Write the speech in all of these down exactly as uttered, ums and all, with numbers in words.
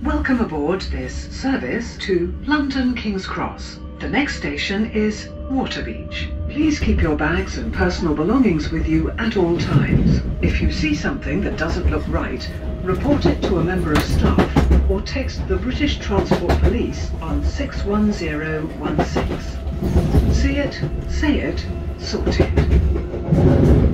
Welcome aboard this service to London King's Cross. The next station is Waterbeach. Please keep your bags and personal belongings with you at all times. If you see something that doesn't look right, report it to a member of staff or text the British Transport Police on six one zero one six. See it, say it, sort it.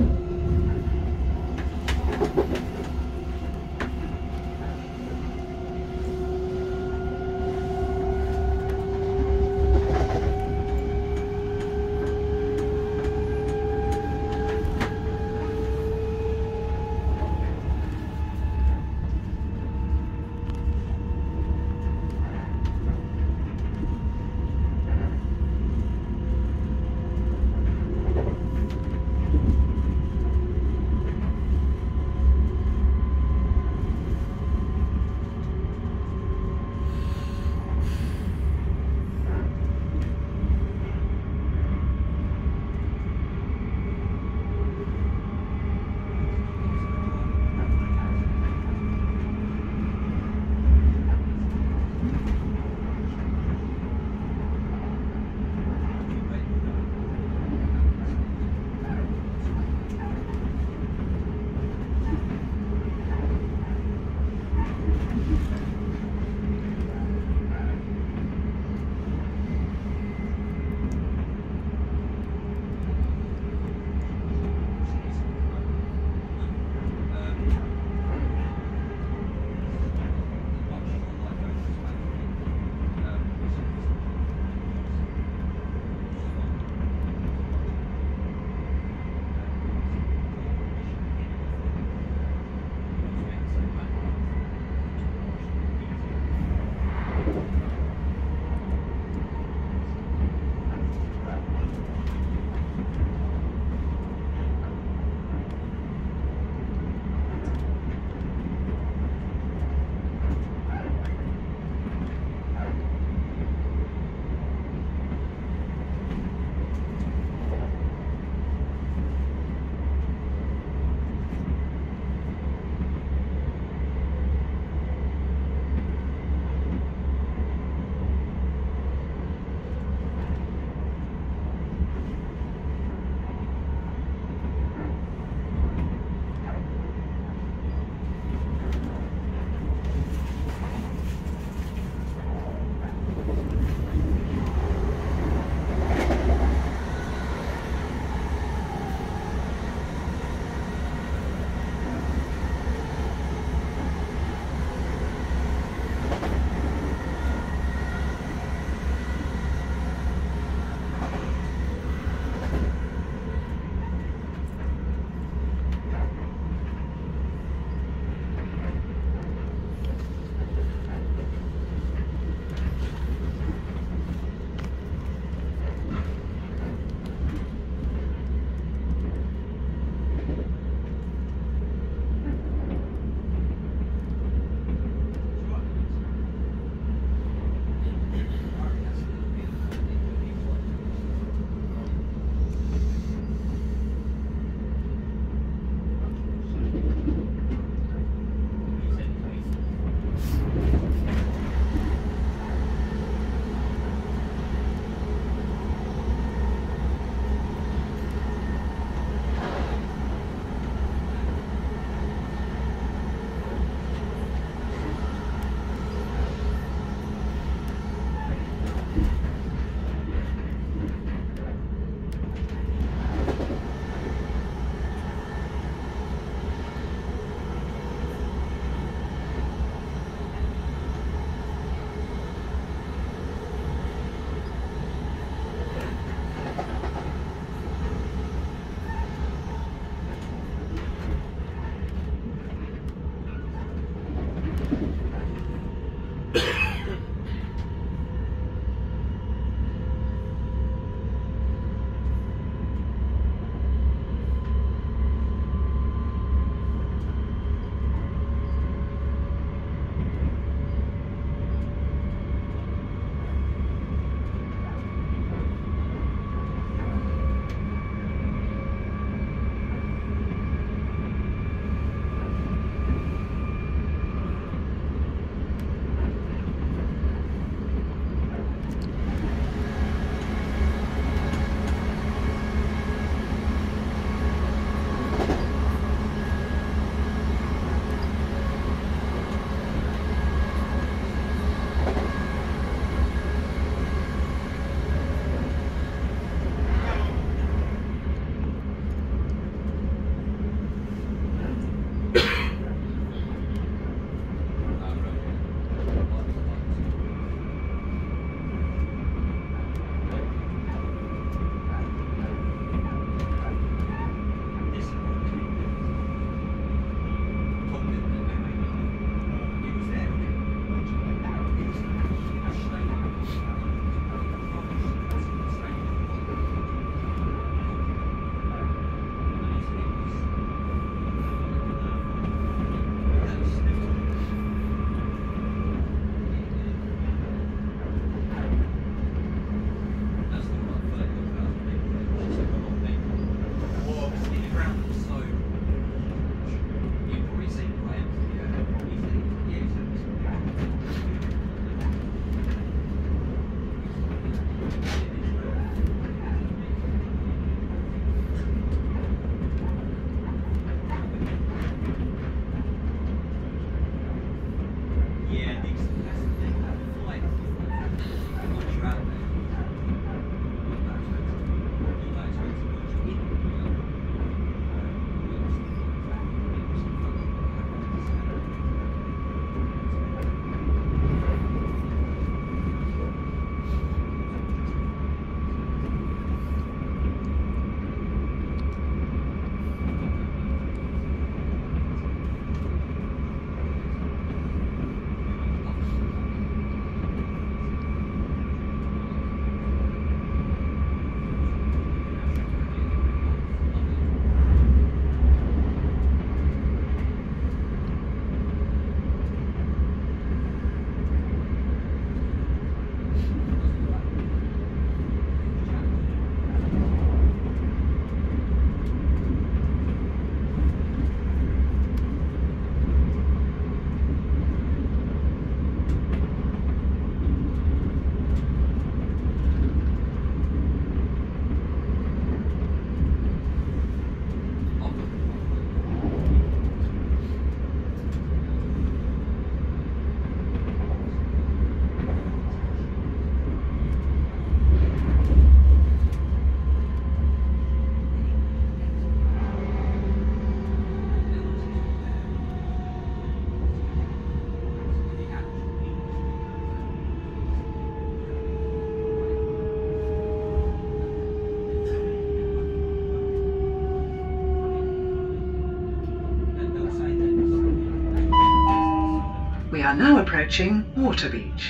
are now approaching Waterbeach.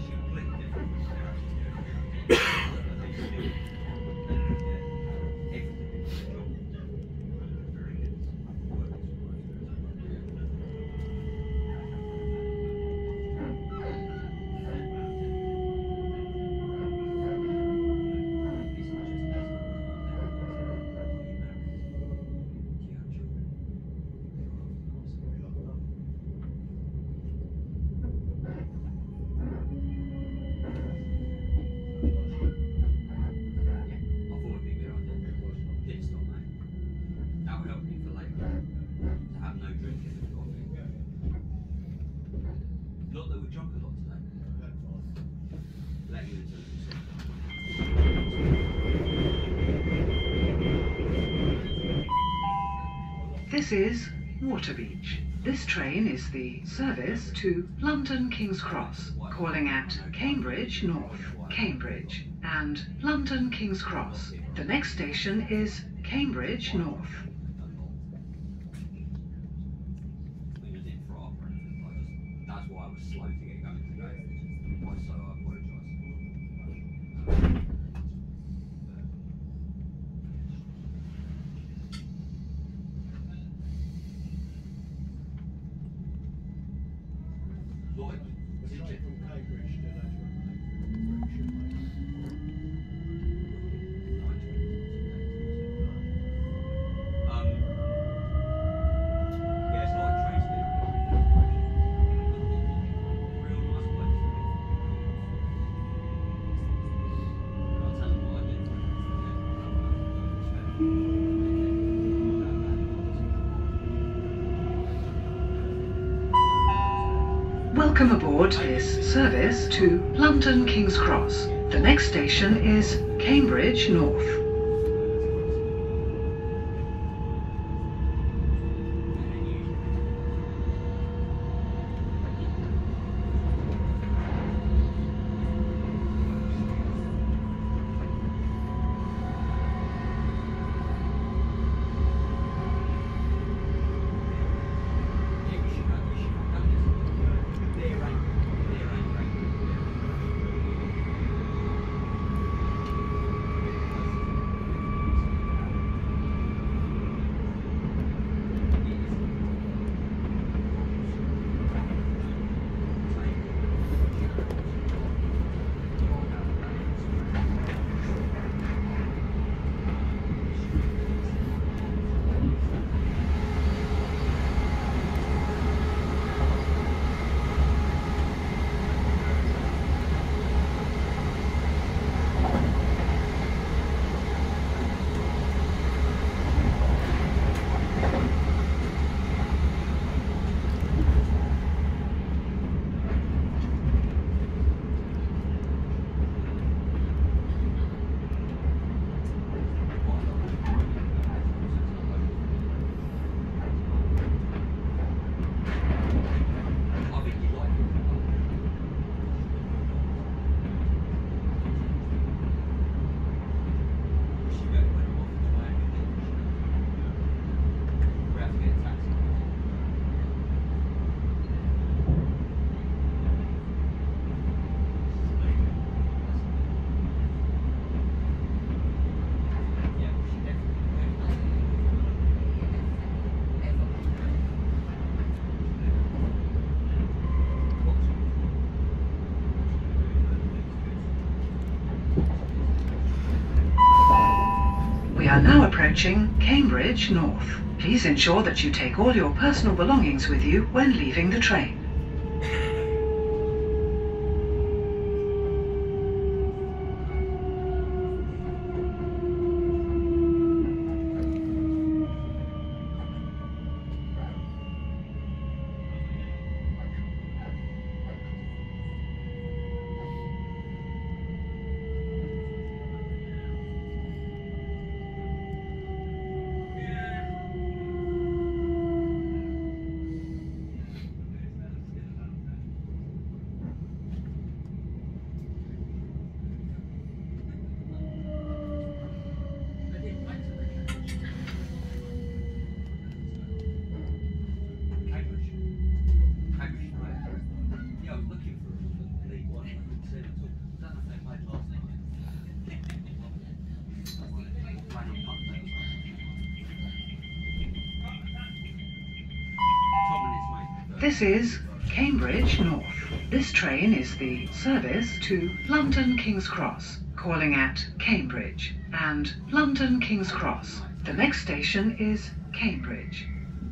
This is Waterbeach. This train is the service to London King's Cross, calling at Cambridge North, Cambridge, and London King's Cross. The next station is Cambridge North. That's why I was slow to get going today. So I apologise. Lloyd, was it from Cambridge to that Um, yeah, it's like train station. Real nice place. I'll tell them what I did. Welcome aboard this service to London King's Cross. The next station is Cambridge North. We are now approaching Cambridge North. Please ensure that you take all your personal belongings with you when leaving the train. This is Cambridge North. This train is the service to London King's Cross, calling at Cambridge and London King's Cross. The next station is Cambridge.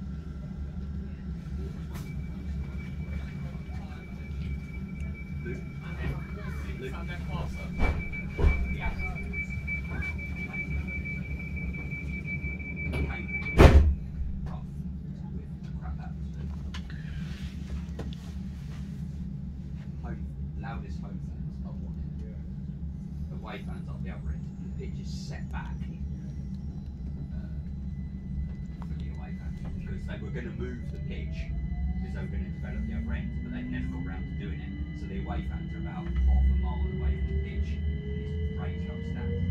Loudest home fans are one end. The away fans up the other end. And the pitch is set back uh, for the away fans because they were going to move the pitch because they were going to develop the other end, but they've never got round to doing it. So the away fans are about half a mile away from the pitch. It's raised up stands.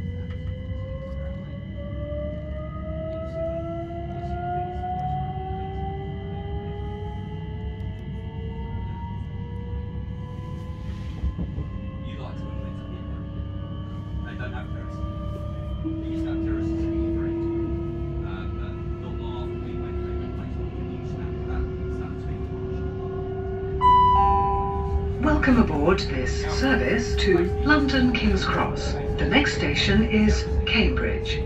Welcome aboard this service to London King's Cross. The next station is Cambridge.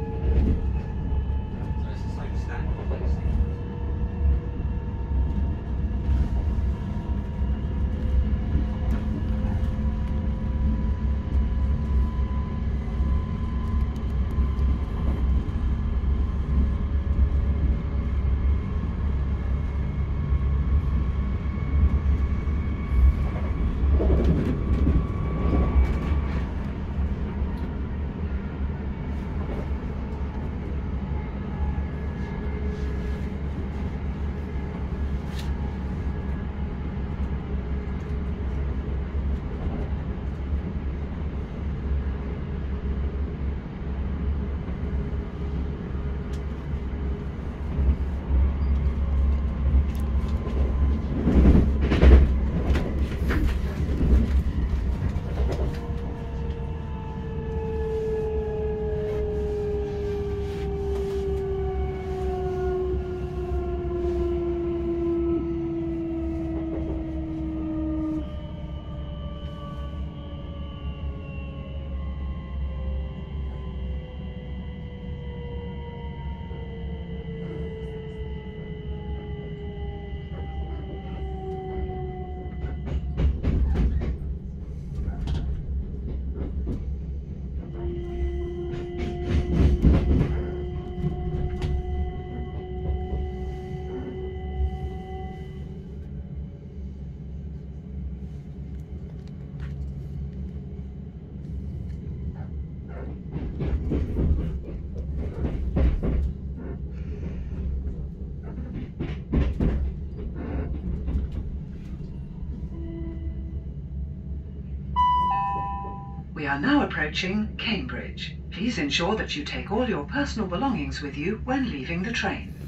We are now approaching Cambridge. Please ensure that you take all your personal belongings with you when leaving the train.